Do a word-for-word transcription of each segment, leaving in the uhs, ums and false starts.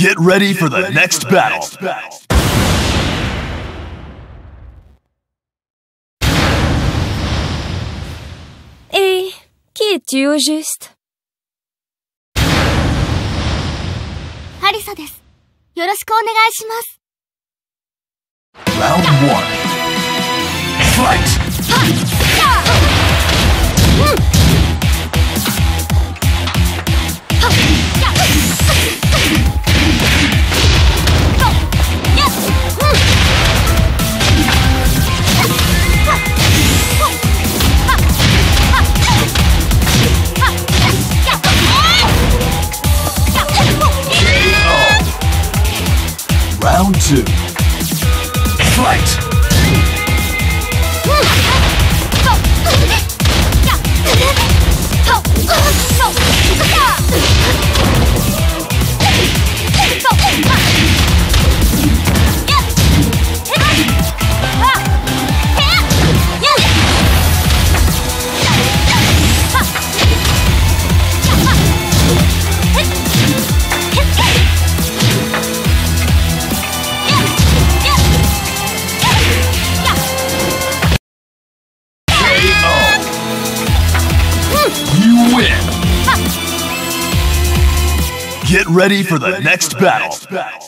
Get ready for the next battle. Et qui es-tu au juste? ハリサです。よろしくお願いします。 Round one. Fight! Round two. Fight! Get ready for the next battle.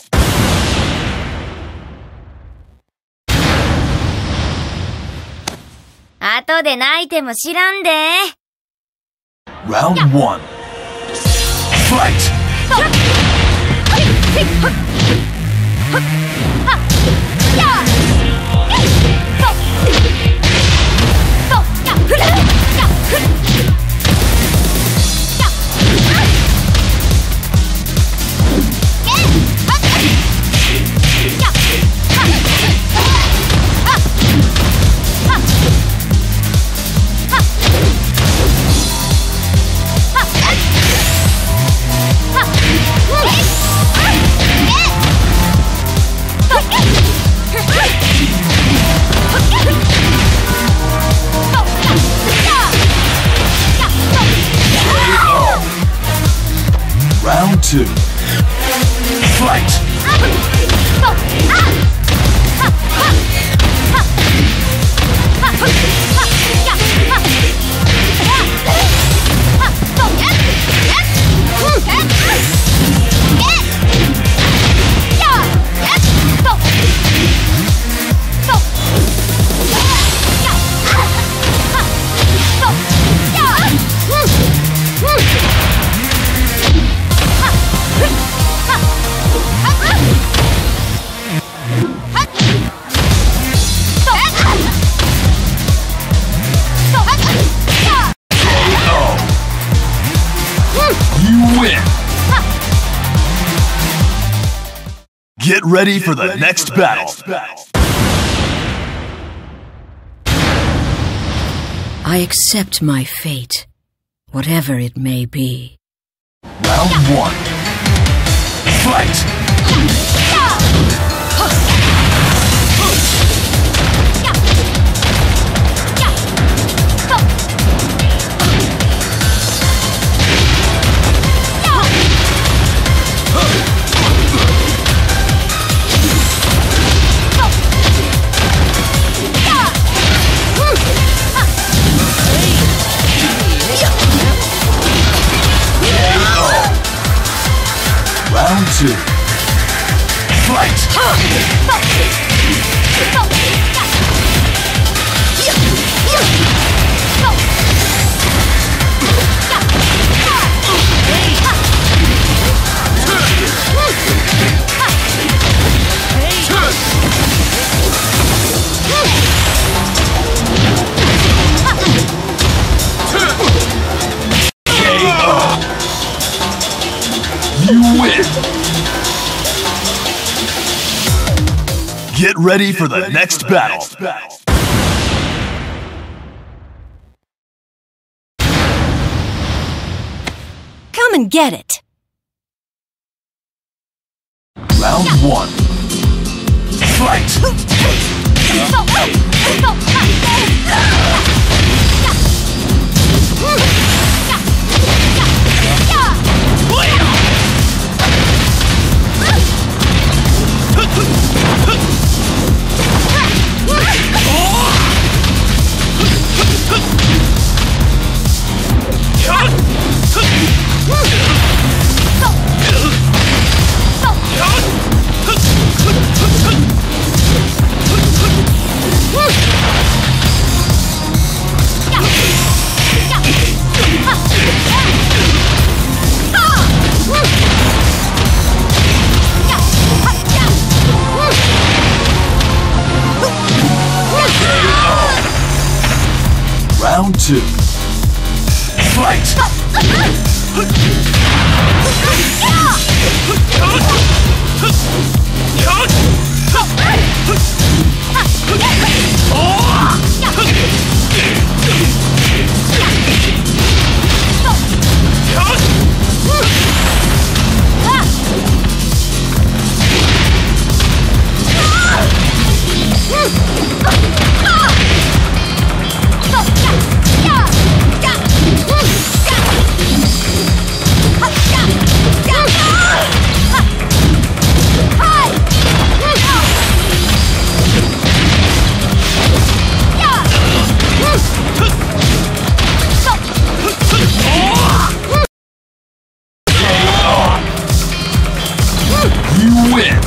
Ato de naite mo shiran de. Round one. Fight! Round two. Fight! Get ready for the next battle. I accept my fate, whatever it may be. Round one. Fight! Round two. Fight! You win! Get ready for the next battle. Come and get it. Round one. Fight! Round two. Fight! You win!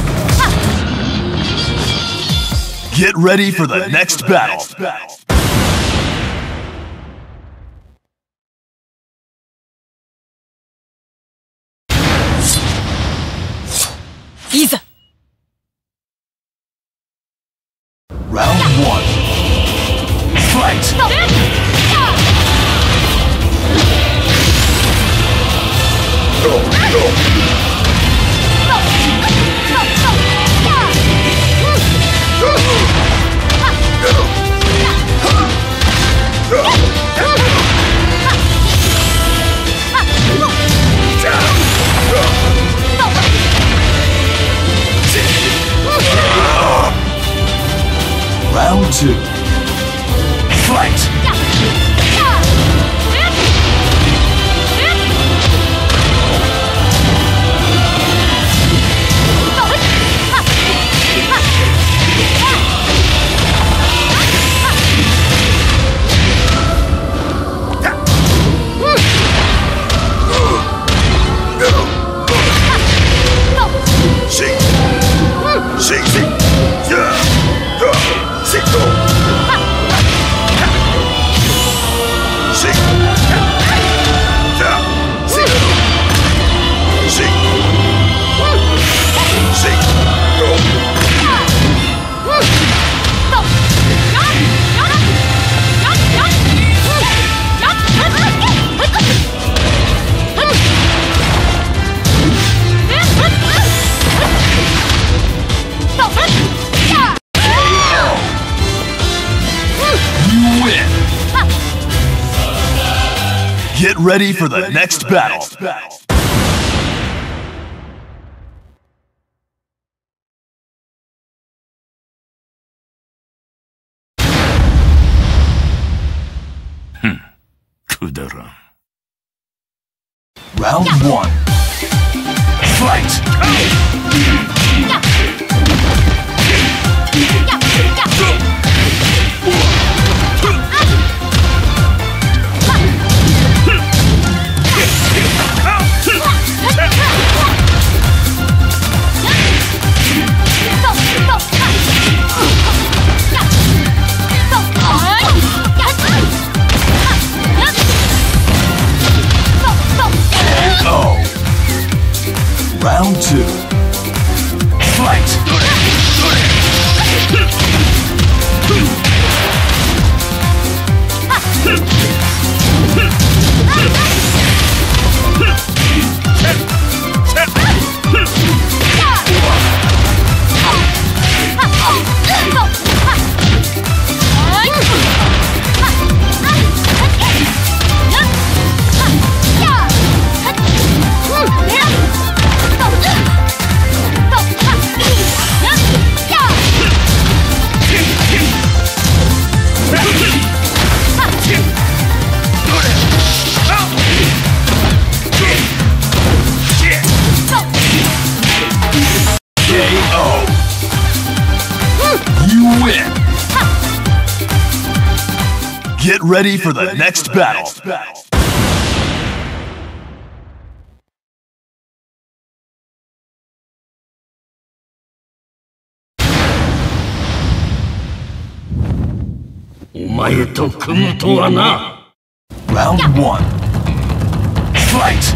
Get ready for the next battle. Iza! Round one. Fight! Round two. Fight! Get ready for the next battle. Round one. Fight! Round two. Fight! Get ready for the next battle. Round one. Fight!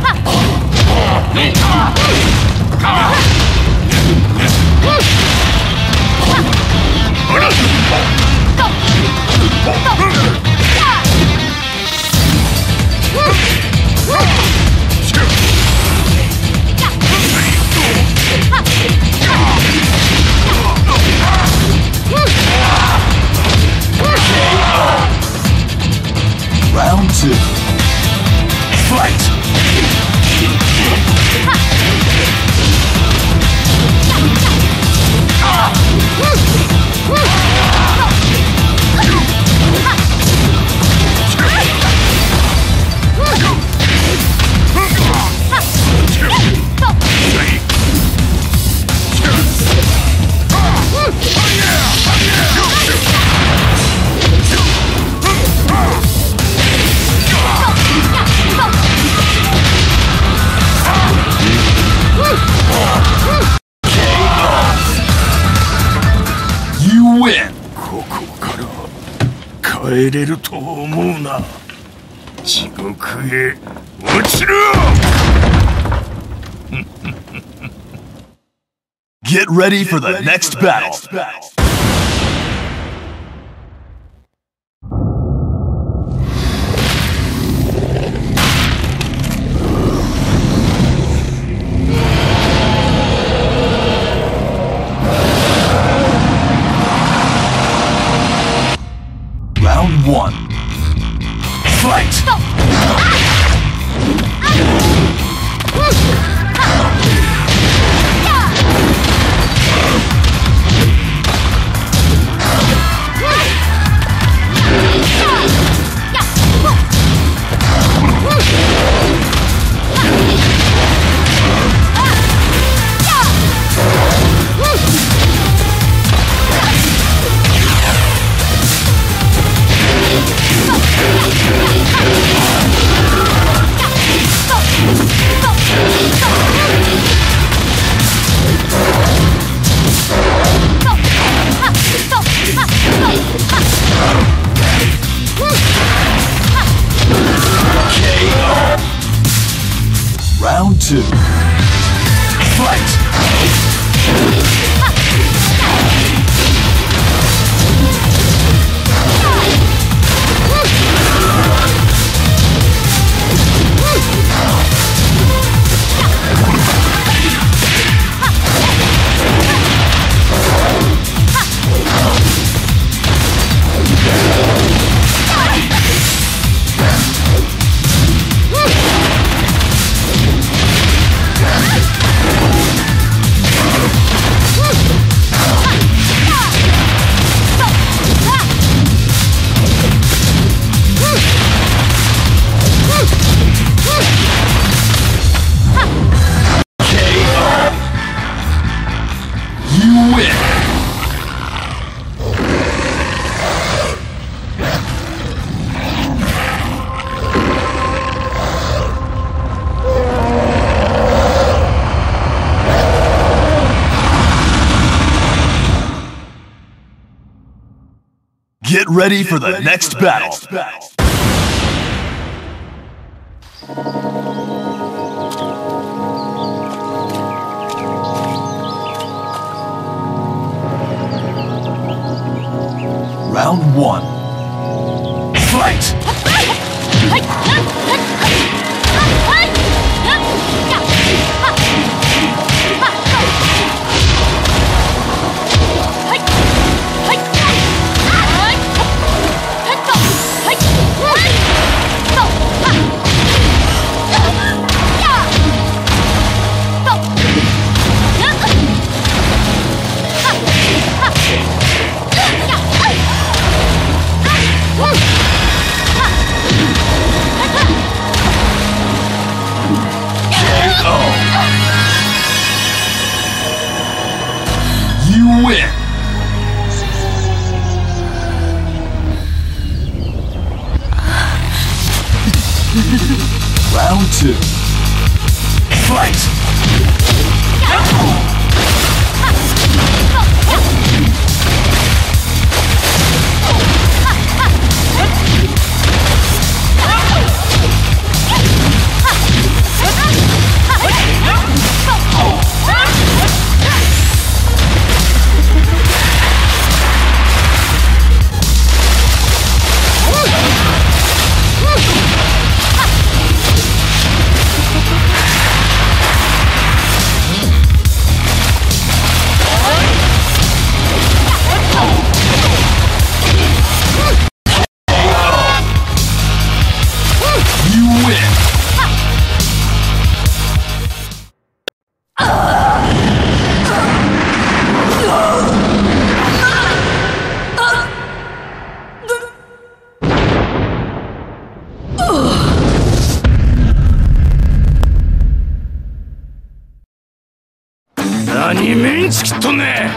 Round two. Fight! Win! ここから帰れると思うな。地獄へ落ちろ！Get ready for the next battle. Round one. Fight! Round two. Fight! Get ready for the next battle. Round one. Fight! Win! Round two. Fight! とね。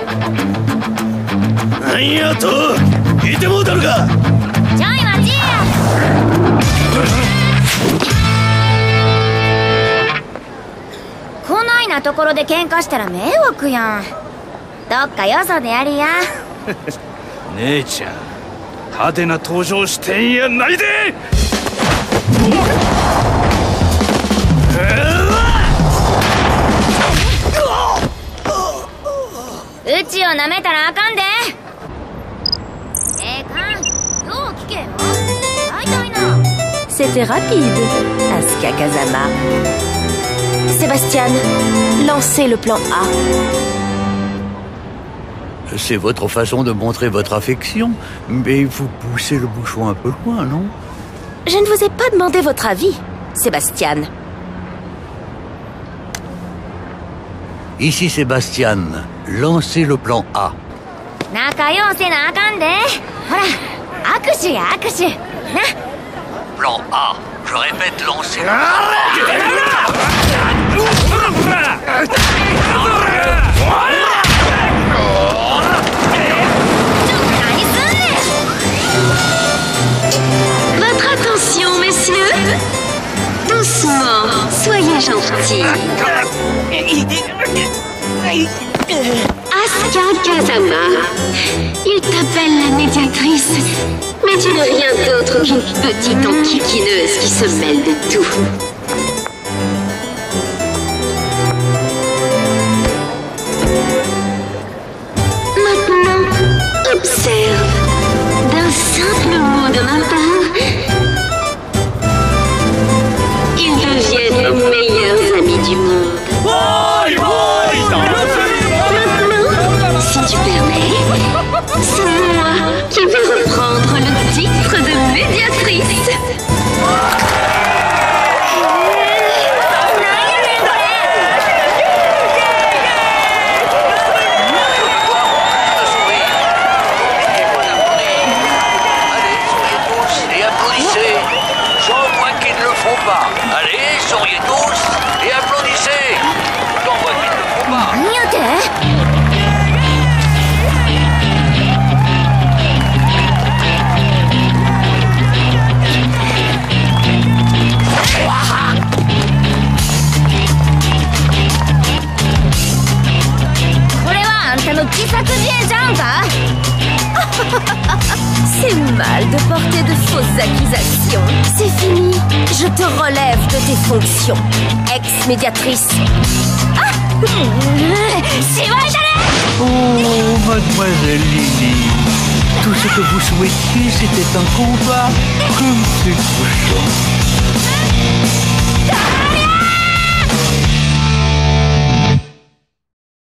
なんやといてもうたのか。 ちょい待ちや。こないなところで喧嘩したら迷惑やん。どっかよそでやりや。 姉ちゃん、派手な登場してんやないで。 うちをなめたらあかんで。ええかん、よう聞けよ。大体な。 C'était rapide, Asuka Kazama. Sébastien, lancez le plan A. C'est votre façon de montrer votre affection, mais vous poussez le bouchon un peu loin, non? Je ne vous ai pas demandé votre avis, Sébastien. Ici Sébastien, lancez le plan A. 仲良うせなあかんで。ほら、握手や握手。な。 Plan A. Je répète, lancez le Votre attention, messieurs. Doucement, soyez gentils. Asuka Kazama, il t'appelle la médiatrice, mais tu n'es rien d'autre qu'une petite enquiquineuse qui se mêle de tout. Maintenant, observe. D'un simple mot de ma part, ils deviennent nos meilleurs amis du monde. Maintenant, si tu permets, c'est moi qui vais reprendre le titre de médiatrice. Allez, souriez tous et applaudissez. J'en vois qu'ils ne le font pas. C'est mal de porter de fausses accusations. C'est fini. Je te relève de tes fonctions. Ex-médiatrice. Ah Oh, mademoiselle Lily, tout ce que vous souhaitiez, c'était un combat comme c'est touchant.